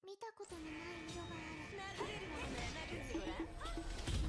見たことのない色がある。 殴れるものなら殴ってごらん。